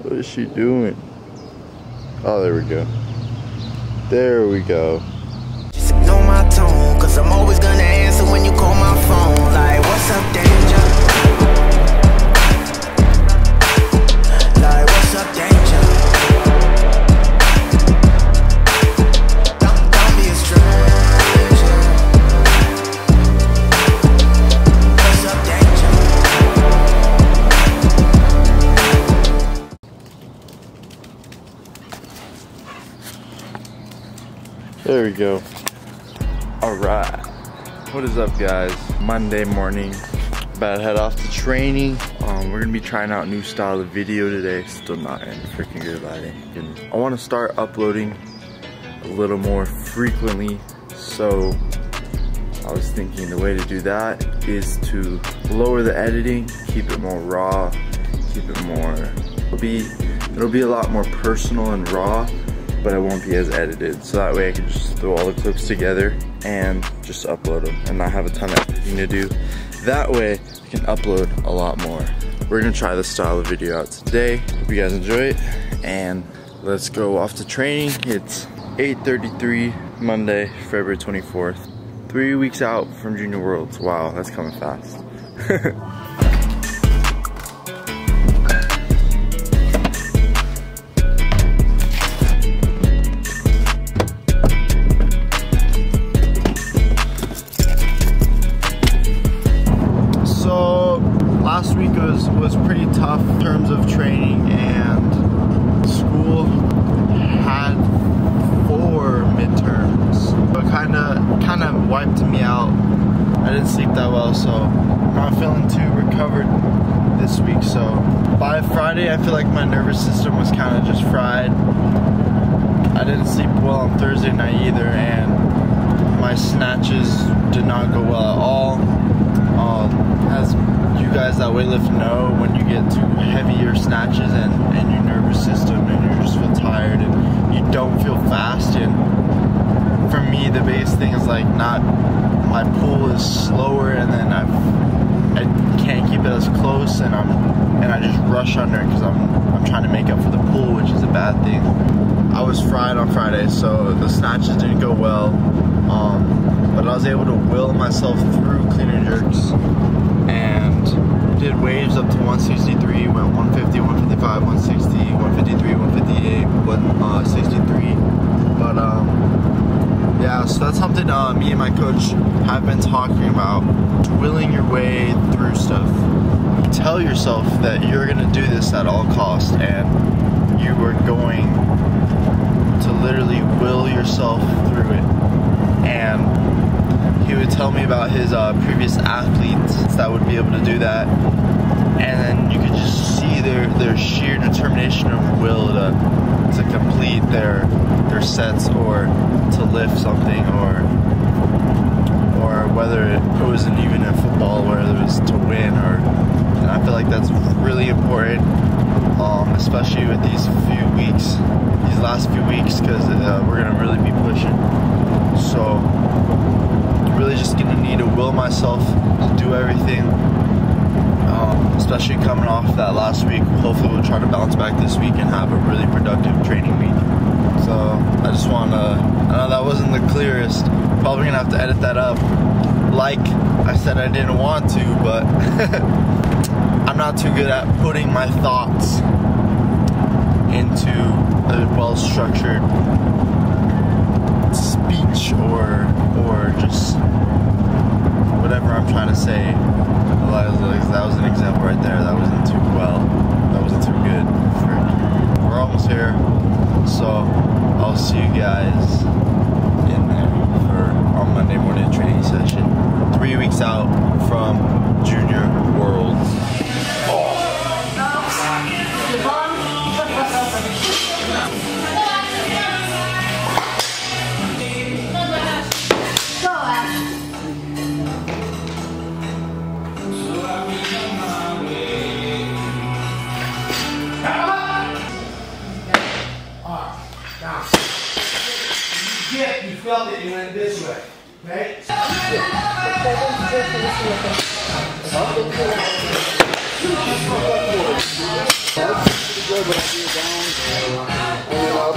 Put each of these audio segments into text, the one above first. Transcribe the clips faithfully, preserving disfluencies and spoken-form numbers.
What is she doing? Oh, there we go. There we go. Just know my tone, cause I'm always gonna answer when you call my phone. Like, what's up, danger? Like, what's up, danger? Don't, don't be a stranger. What's up, danger? There we go. Alright. What is up, guys? Monday morning. About to head off to training. Um, we're gonna be trying out a new style of video today. Still not in freaking good lighting. And I want to start uploading a little more frequently. So I was thinking the way to do that is to lower the editing, keep it more raw, keep it more. It'll be it'll be a lot more personal and raw, but it won't be as edited. So that way I can just throw all the clips together and just upload them and not have a ton of editing to do. That way I can upload a lot more. We're gonna try this style of video out today. Hope you guys enjoy it, and let's go off to training. It's eight thirty-three, Monday, February twenty-fourth. Three weeks out from Junior Worlds. Wow, that's coming fast. Last week was, was pretty tough in terms of training, and school had four midterms. But kind of kind of wiped me out. I didn't sleep that well, so I'm not feeling too recovered this week. So by Friday, I feel like my nervous system was kind of just fried. I didn't sleep well on Thursday night either, and my snatches did not go well at all. Um, as you guys that weightlift know, when you get to heavier snatches and, and your nervous system and you just feel tired and you don't feel fast, and for me the biggest thing is like not, my pull is slower, and then I've, I can't keep it as close, and I'm and I just rush under it because I'm I'm trying to make up for the pull, which is a bad thing. I was fried on Friday, so the snatches didn't go well, um, but I was able to will myself through clean and jerks, and did waves up to one sixty-three, went one fifty, one fifty-five, one sixty, one fifty-three, one fifty-eight, one sixty-three. But um, yeah, so that's something uh, me and my coach have been talking about, willing your way through stuff. Tell yourself that you're gonna do this at all costs, and you are going to literally will yourself through it. And he would tell me about his uh, previous athletes that would be able to do that, and then you could just see their their sheer determination of will to to complete their their sets, or to lift something, or or whether it wasn't even in football, whether it was to win, or. And I feel like that's really important, um, especially with these few weeks, these last few weeks, because uh, we're gonna really be pushing. So. Really just gonna need to will myself to do everything, um, especially coming off that last week. Hopefully we'll try to bounce back this week and have a really productive training week. So I just want to, I know that wasn't the clearest, probably gonna have to edit that up like I said I didn't want to, but I'm not too good at putting my thoughts into a well-structured speech or or just whatever I'm trying to say. That was an example right there. That wasn't too well. That wasn't too good. We're almost here, so I'll see you guys in there for our Monday morning training session. Three weeks out from Junior Worlds. You felt it, you went this way, okay? Huh? good, but I'll be down. Hold it up.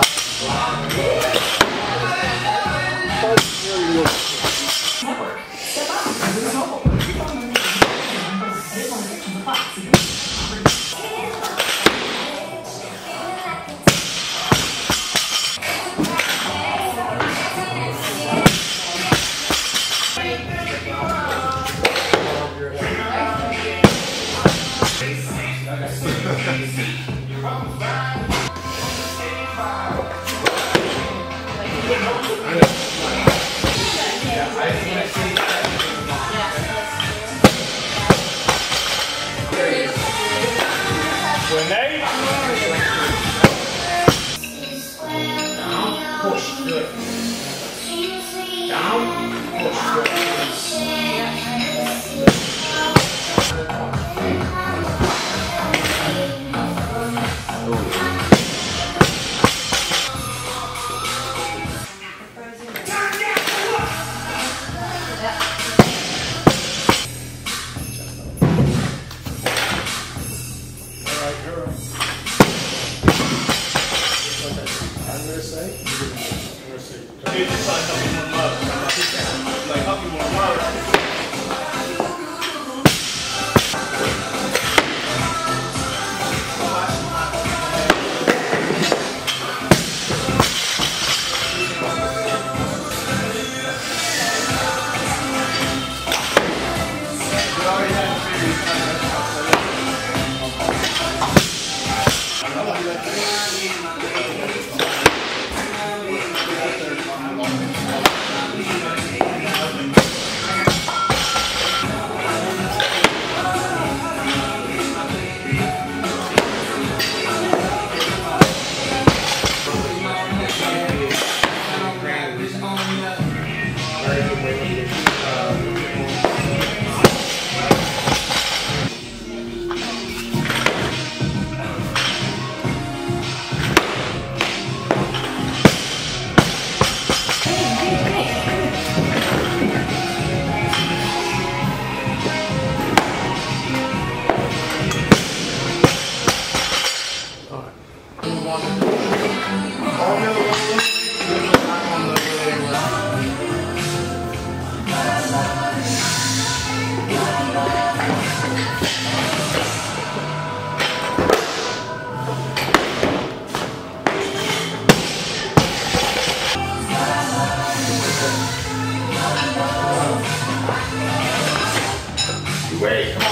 Wait, come on.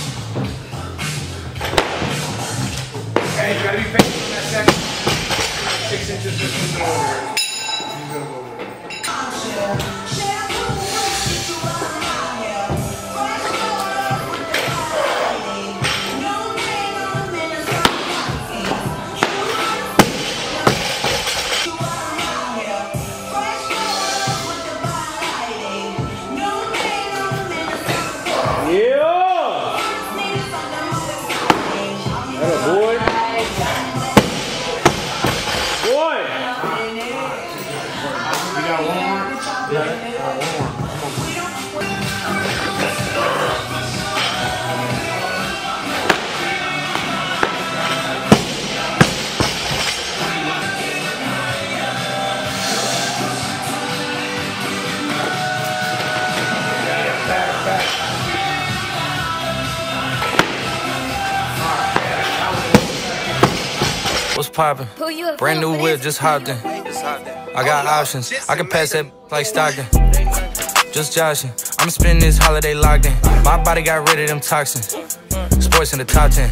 Hey, you gotta be patient on that second. Six inches, just move it over. Move it over. What's poppin'? Brand new whip, just hopped in. I got options, I can pass that like Stockton. Just joshing, I'm spending this holiday locked in. My body got rid of them toxins. Sports in the top ten.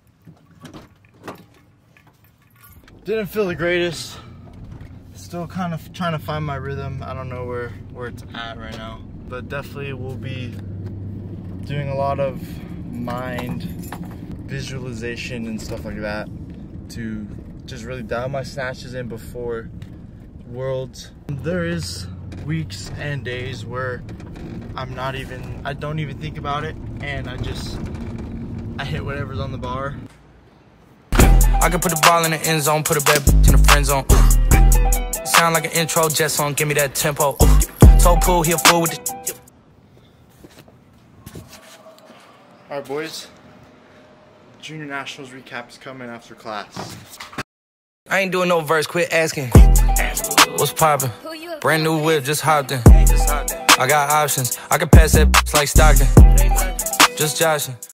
Didn't feel the greatest. Still kind of trying to find my rhythm. I don't know where, where it's at right now. But definitely will be doing a lot of mind visualization and stuff like that to just really dial my snatches in before Worlds. There is weeks and days where I'm not even, I don't even think about it, and I just, I hit whatever's on the bar. I can put the ball in the end zone, put a bad bitch in the friend zone. Sound like an intro jet song, give me that tempo. Toe pull, he a fool with the. Alright boys, Junior Nationals recap is coming after class. I ain't doing no verse, quit asking. What's poppin'? Brand new whip, just hopped in. I got options, I can pass that like Stockton. Just joshing.